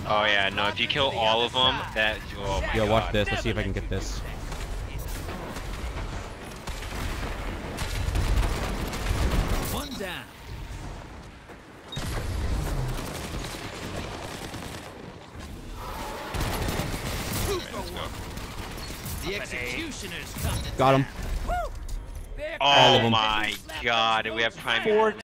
Oh yeah, no, if you kill all of them, that, oh my Yo, god. watch this. Let's see if I can get this. One down. Let's go. The executioner's come to Got him. town. All of Oh them. my god, do we have time?